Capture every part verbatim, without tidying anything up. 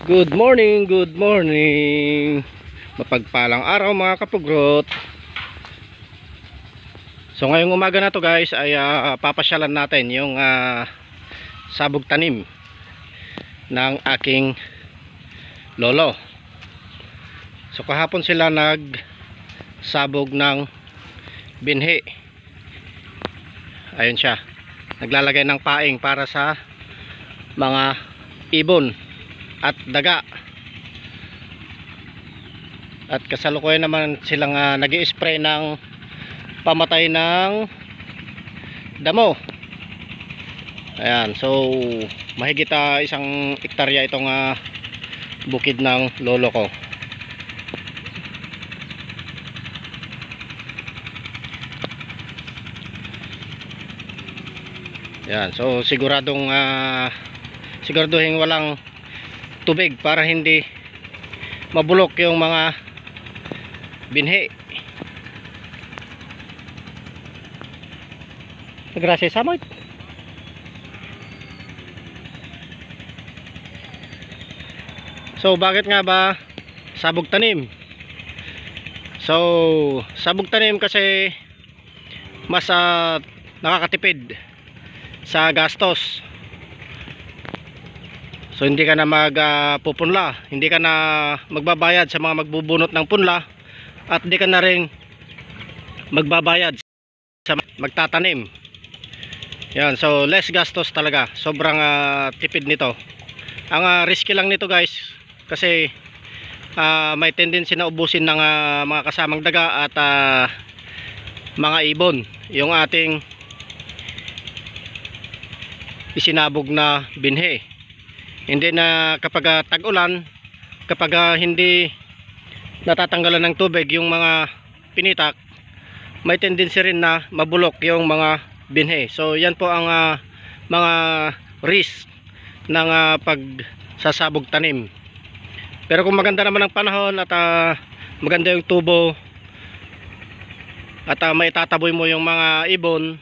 Good morning, good morning. Mapagpalang araw mga kapugrot. So ngayong umaga na to guys ay uh, papasyalan natin yung uh, sabog tanim ng aking lolo. So kahapon sila nag sabog ng binhi. Ayun siya. Naglalagay ng paing para sa mga ibon at daga, at kasalukuyan naman silang uh, nag-i-spray ng pamatay ng damo. Ayan, so mahigit uh, isang hektarya itong uh, bukid ng lolo ko. Ayan, so siguradong uh, siguraduhin walang tubig para hindi mabulok yung mga binhi. Gracias samot. So bakit nga ba sabog tanim? So sabog tanim kasi mas uh, nakakatipid sa gastos. So hindi ka na magpupunla, uh, hindi ka na magbabayad sa mga magbubunot ng punla, at hindi ka na rin magbabayad sa magtatanim. Yan, so less gastos talaga. Sobrang uh, tipid nito. Ang uh, risky lang nito guys kasi uh, may tendency na ubusin ng uh, mga kasamang daga at uh, mga ibon yung ating isinabog na binhi. Hindi na kapag uh, tag-ulan, kapag uh, hindi natatanggalan ng tubig yung mga pinitak, may tendency rin na mabulok yung mga binhi. So yan po ang uh, mga risk ng uh, pagsasabog tanim. Pero kung maganda naman ang panahon at uh, maganda yung tubo at uh, may tataboy mo yung mga ibon,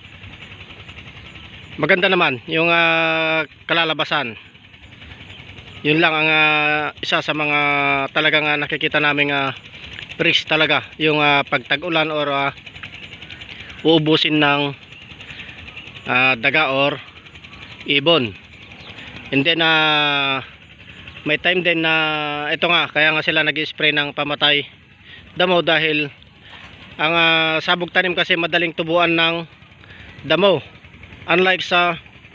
maganda naman yung uh, kalalabasan. Yun lang ang uh, isa sa mga talagang uh, nakikita namin uh, risk talaga, yung uh, pagtag-ulan or uh, uubusin ng uh, daga or ibon. And then uh, may time din na uh, ito nga, kaya nga sila nag-spray ng pamatay damo dahil ang uh, sabog tanim kasi madaling tubuan ng damo, unlike sa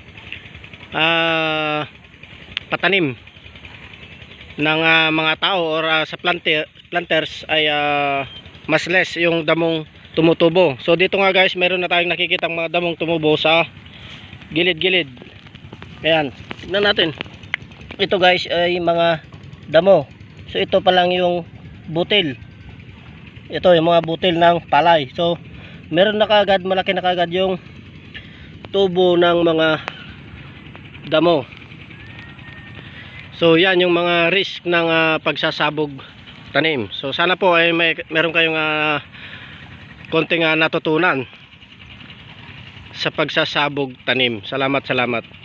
uh, patanim ng uh, mga tao or uh, sa planter, planters ay uh, mas less yung damong tumutubo. So dito nga guys, meron na tayong nakikita mga damong tumubo sa gilid-gilid. Ayan, tignan natin. Ito guys ay mga damo. So ito pa lang yung butil. Ito yung mga butil ng palay. So meron na kagad, malaki na kagad yung tubo ng mga damo. So yan yung mga risk ng uh, pagsasabog tanim. So sana po ay may meron kayong uh, konting uh, natutunan sa pagsasabog tanim. Salamat, salamat.